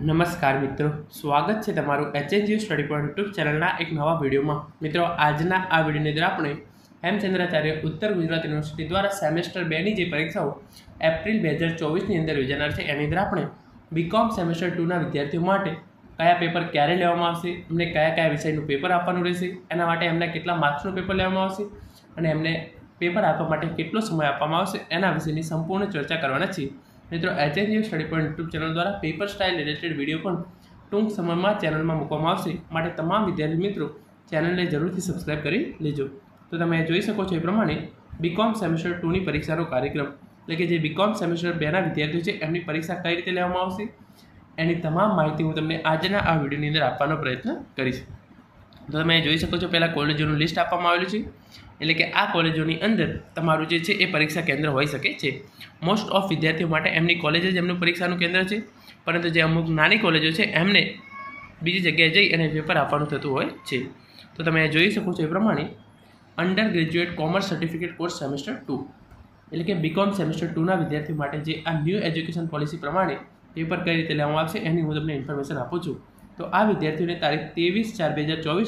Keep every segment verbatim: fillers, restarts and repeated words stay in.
નમસ્કાર મિત્રો, સ્વાગત છે તમારું એચએનજીયુ સ્ટડી પોઈન્ટ યુટ્યુબ ચેનલના એક નવા વિડીયોમાં। મિત્રો, આજના આ વિડીયોની અંદર આપણે હેમચંદ્રાચાર્ય ઉત્તર ગુજરાત યુનિવર્સિટી દ્વારા સેમેસ્ટર બેની જે પરીક્ષાઓ એપ્રિલ બે હજાર ચોવીસની અંદર યોજાનાર છે એની અંદર આપણે બીકોમ સેમેસ્ટર ટુના વિદ્યાર્થીઓ માટે કયા પેપર ક્યારે લેવામાં આવશે, એમને કયા કયા વિષયનું પેપર આપવાનું રહેશે, એના માટે એમને કેટલા માર્ક્સનું પેપર લેવામાં આવશે અને એમને પેપર આપવા માટે કેટલો સમય આપવામાં આવશે એના વિશેની સંપૂર્ણ ચર્ચા કરવાના છીએ। મિત્રો, HNGU study point YouTube channel દ્વારા પેપર સ્ટાઇલ રિલેટેડ વિડીયો પણ ટૂંક સમયમાં ચેનલમાં મૂકવામાં આવશે, માટે તમામ વિદ્યાર્થી મિત્રો ચેનલને જરૂરથી સબસ્ક્રાઇબ કરી લેજો। તો તમે જોઈ શકો છો એ પ્રમાણે બીકોમ સેમેસ્ટર ટુની પરીક્ષાનો કાર્યક્રમ એટલે કે જે બીકોમ સેમેસ્ટર બેના વિદ્યાર્થીઓ છે એમની પરીક્ષા કઈ રીતે લેવામાં આવશે એની તમામ માહિતી હું તમને આજના આ વિડીયોની અંદર આપવાનો પ્રયત્ન કરીશ। તો તમે જોઈ શકો છો પહેલાં કોલેજોનું લિસ્ટ આપવામાં આવેલું છે, એટલે કે આ કોલેજોની અંદર તમારું જે છે એ પરીક્ષા કેન્દ્ર હોઈ શકે છે। મોસ્ટ ઓફ વિદ્યાર્થીઓ માટે એમની કોલેજ જ એમનું પરીક્ષાનું કેન્દ્ર છે, પરંતુ જે અમુક નાની કોલેજો છે એમને બીજી જગ્યાએ જઈ અને પેપર આપવાનું થતું હોય છે। તો તમે જોઈ શકો છો એ પ્રમાણે undergraduate commerce certificate course semester two એટલે કે બીકોમ સેમેસ્ટર ટુના વિદ્યાર્થીઓ માટે જે આ ન્યૂ એજ્યુકેશન પોલિસી પ્રમાણે પેપર કઈ રીતે લેવામાં આવશે એની હું તમને ઇન્ફોર્મેશન આપું છું। તો આ વિદ્યાર્થીઓને તારીખ ત્રેવીસ ચાર બે હજાર ચોવીસ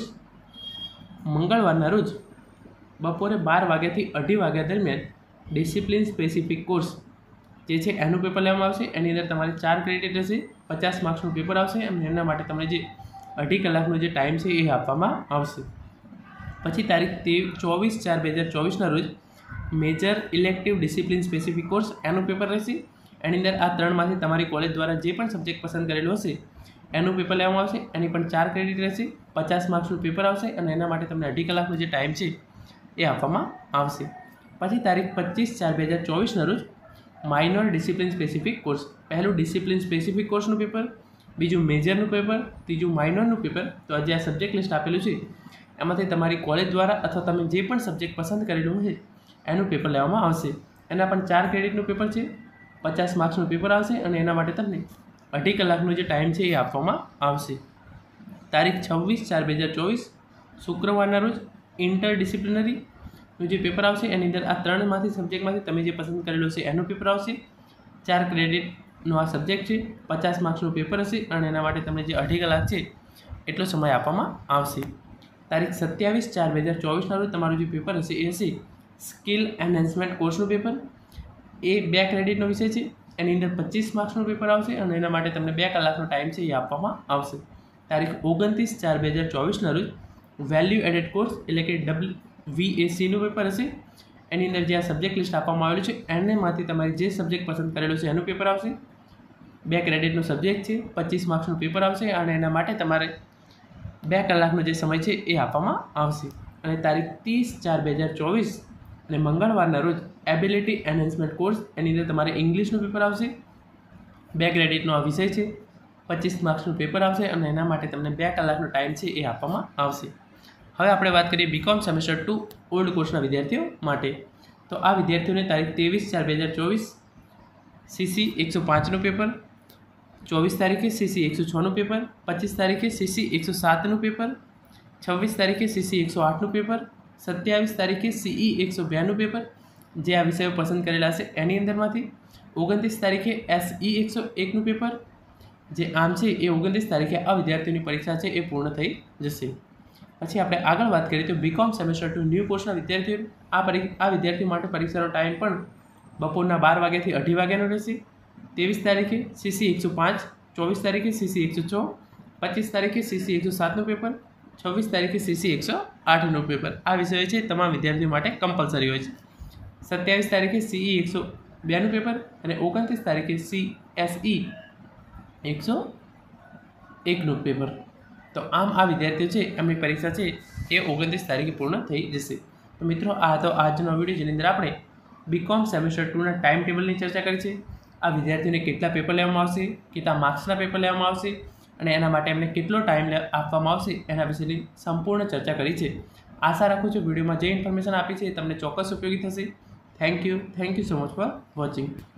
મંગળવારના રોજ બપોરે બાર વાગ્યાથી અઢી વાગ્યા દરમિયાન ડિસિપ્લિન સ્પેસિફિક કોર્સ જે છે એનું પેપર લેવામાં આવશે। એની અંદર તમારે ચાર ક્રેડિટ રહેશે, પચાસ માર્ક્સનું પેપર આવશે અને એના માટે તમને જે અઢી કલાકનો જે ટાઈમ છે એ આપવામાં આવશે। પછી તારીખ તે ચોવીસ ચાર બે હજાર ચોવીસના રોજ major elective discipline specific course એનું પેપર રહેશે। એની અંદર આ ત્રણમાંથી તમારી કોલેજ દ્વારા જે પણ સબ્જેક્ટ પસંદ કરેલું હશે એનું પેપર લેવામાં આવશે। એની પણ ચાર ક્રેડિટ રહેશે, પચાસ માર્ક્સનું પેપર આવશે અને એના માટે તમને અઢી કલાકનો જે ટાઈમ છે એ આપવામાં આવશે। પછી તારીખ પચીસ ચાર બે હજાર ચોવીસના રોજ માઇનોર ડિસિપ્લિન સ્પેસિફિક કોર્સ, પહેલું ડિસિપ્લિન સ્પેસિફિક કોર્સનું પેપર, બીજું મેજરનું પેપર, ત્રીજું માઇનોરનું પેપર। તો આજે આ સબ્જેક્ટ લિસ્ટ આપેલું છે એમાંથી તમારી કોલેજ દ્વારા અથવા તમે જે પણ સબ્જેક્ટ પસંદ કરેલું છે એનું પેપર લેવામાં આવશે। એના પણ ચાર ક્રેડિટનું પેપર છે, પચાસ માર્ક્સનું પેપર આવશે અને એના માટે તમને અઢી કલાકનો જે ટાઈમ છે એ આપવામાં આવશે। તારીખ છવ્વીસ ચાર બે હજાર ચોવીસ શુક્રવારના રોજ ઇન્ટર ડિસિપ્લિનરીનું જે પેપર આવશે એની અંદર આ ત્રણમાંથી સબ્જેક્ટમાંથી તમે જે પસંદ કરેલું છે એનું પેપર આવશે। ચાર ક્રેડિટનો આ સબ્જેક્ટ છે, પચાસ માર્ક્સનું પેપર હશે અને એના માટે તમને જે અઢી કલાક છે એટલો સમય આપવામાં આવશે। તારીખ સત્યાવીસ ચાર બે હજાર ચોવીસના રોજ તમારું જે પેપર હશે એ હશે સ્કિલ એન્હાન્સમેન્ટ કોર્સનું પેપર। એ બે ક્રેડિટનો વિષય છે, એની અંદર પચીસ માર્ક્સનું પેપર આવશે અને એના માટે તમને બે કલાકનો ટાઈમ છે એ આપવામાં આવશે। તારીખ ઓગણત્રીસ ચાર બે હજાર ચોવીસના રોજ વેલ્યુ એડેડ કોર્સ એટલે કે ડબલ વીએસીનું પેપર હશે। એની અંદર જે આ સબ્જેક્ટ લિસ્ટ આપવામાં આવેલું છે એનેમાંથી તમારે જે સબ્જેક્ટ પસંદ કરેલું છે એનું પેપર આવશે। બે ક્રેડિટનો સબ્જેક્ટ છે, પચીસ માર્ક્સનું પેપર આવશે અને એના માટે તમારે બે કલાકનો જે સમય છે એ આપવામાં આવશે। અને તારીખ ત્રીસ ચાર બે હજાર ચોવીસ અને મંગળવારના રોજ એબિલિટી એન્હાન્સમેન્ટ કોર્સ, એની અંદર તમારે ઇંગ્લિશનું પેપર આવશે। બે ક્રેડિટનો આ વિષય છે, પચીસ માર્ક્સનું પેપર આવશે અને એના માટે તમને બે કલાકનો ટાઈમ છે એ આપવામાં આવશે। હવે આપણે વાત કરીએ બીકોમ સેમેસ્ટર ટુ ઓલ્ડ કોર્સના વિદ્યાર્થીઓ માટે। તો આ વિદ્યાર્થીઓને તારીખ ત્રેવીસ ચાર બે હજાર ચોવીસ સીસી એકસો પાંચનું પેપર, ચોવીસ તારીખે સીસી એકસો છનું પેપર, પચીસ તારીખે સીસી એકસો સાતનું પેપર, છવ્વીસ તારીખે સીસી એકસો આઠનું પેપર, સત્યાવીસ તારીખે સીઈ એકસો બેનું પેપર જે આ વિષયો પસંદ કરેલા હશે એની અંદરમાંથી, ઓગણત્રીસ તારીખે એસઈ એકસો એકનું પેપર જે આમ છે એ ઓગણત્રીસ તારીખે આ વિદ્યાર્થીઓની પરીક્ષા છે એ પૂર્ણ થઈ જશે। પછી આપણે આગળ વાત કરીએ તો બીકોમ સેમેસ્ટર ટુ ન્યૂ કોર્સના વિદ્યાર્થીઓ આ પરીક્ષા આ વિદ્યાર્થીઓ માટે પરીક્ષાનો ટાઈમ પણ બપોરના બાર વાગ્યાથી અઢી વાગ્યાનો રહેશે। ત્રેવીસ તારીખે સીસી એકસો પાંચ, ચોવીસ તારીખે સીસી એકસો છ, પચીસ તારીખે સીસી એકસો સાતનું પેપર, છવ્વીસ તારીખે સીસી એકસો આઠનું પેપર આ વિષય છે તમામ વિદ્યાર્થીઓ માટે કમ્પલસરી હોય છે। સત્યાવીસ તારીખે સીઈ એકસો બેનું પેપર અને ઓગણત્રીસ તારીખે સી એસઈ એકસો એકનું પેપર। તો આમ આ વિદ્યાર્થીઓ છે એમની પરીક્ષા છે એ ઓગણત્રીસ તારીખે પૂર્ણ થઈ જશે। તો મિત્રો, આ તો આજનો વિડીયો જેની અંદર આપણે બીકોમ સેમેસ્ટર ટુના ટાઈમ ટેબલની ચર્ચા કરી છે, આ વિદ્યાર્થીઓને કેટલા પેપર લેવામાં આવશે, કેટલા માર્ક્સના પેપર લેવામાં આવશે અને એના માટે એમને કેટલો ટાઈમ આપવામાં આવશે એના વિશેની સંપૂર્ણ ચર્ચા કરી છે। આશા રાખું છું વિડીયોમાં જે ઇન્ફોર્મેશન આપી છે એ તમને ચોક્કસ ઉપયોગી થશે। Thank you thank you so much for watching.